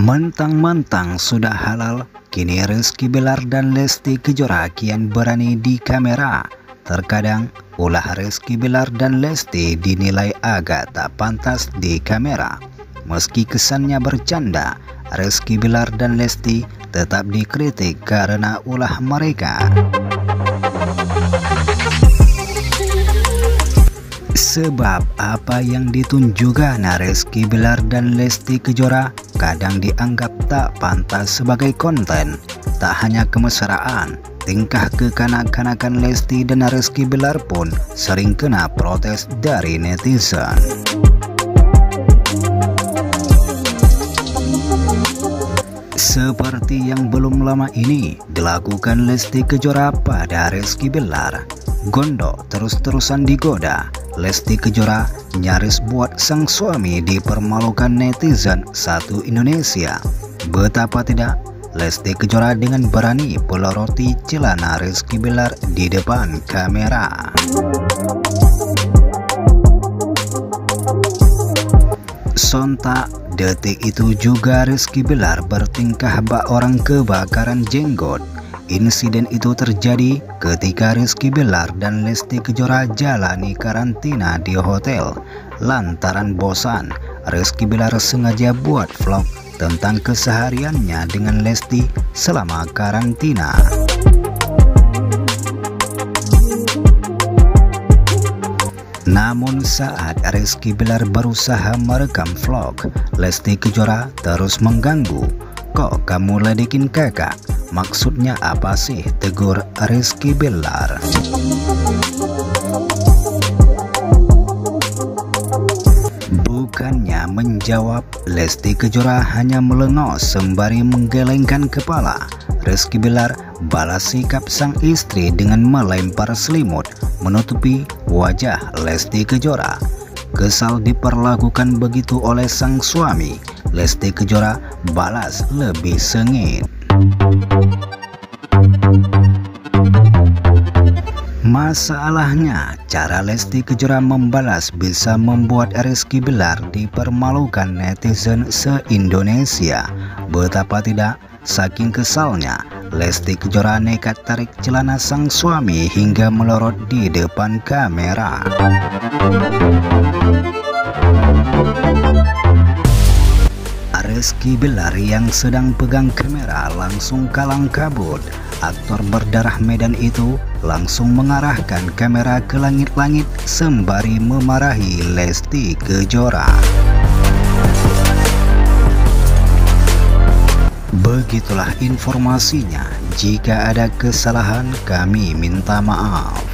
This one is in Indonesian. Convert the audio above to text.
Mentang-mentang sudah halal, kini Rizky Bilar dan Lesti Kejora kian berani di kamera. Terkadang, ulah Rizky Bilar dan Lesti dinilai agak tak pantas di kamera. Meski kesannya bercanda, Rizky Bilar dan Lesti tetap dikritik karena ulah mereka. Sebab apa yang ditunjukkan Rizky Bilar dan Lesti Kejora kadang dianggap tak pantas sebagai konten. Tak hanya kemesraan, tingkah kekanak-kanakan Lesti dan Rizky Bilar pun sering kena protes dari netizen. Seperti yang belum lama ini dilakukan Lesti Kejora pada Rizky Bilar. Gondok terus-terusan digoda, Lesti Kejora nyaris buat sang suami dipermalukan netizen satu Indonesia. Betapa tidak, Lesti Kejora dengan berani peloroti celana Rizky Bilar di depan kamera. Sontak detik itu juga Rizky Bilar bertingkah bak orang kebakaran jenggot. Insiden itu terjadi ketika Rizky Bilar dan Lesti Kejora jalani karantina di hotel. Lantaran bosan, Rizky Bilar sengaja buat vlog tentang kesehariannya dengan Lesti selama karantina. Namun saat Rizky Bilar berusaha merekam vlog, Lesti Kejora terus mengganggu. "Kok kamu ledekin kakak? Maksudnya apa sih?" tegur Rizky Bilar. Bukannya menjawab, Lesti Kejora hanya melengos sembari menggelengkan kepala. Rizky Bilar balas sikap sang istri dengan melempar selimut menutupi wajah Lesti Kejora. Kesal diperlakukan begitu oleh sang suami, Lesti Kejora balas lebih sengit. Masalahnya, cara Lesti Kejora membalas bisa membuat Rizky Bilar dipermalukan netizen se-Indonesia. Betapa tidak, saking kesalnya, Lesti Kejora nekat tarik celana sang suami hingga melorot di depan kamera. Rizky Bilar yang sedang pegang kamera langsung kalang kabut. Aktor berdarah Medan itu langsung mengarahkan kamera ke langit-langit sembari memarahi Lesti Kejora. Begitulah informasinya. Jika ada kesalahan, kami minta maaf.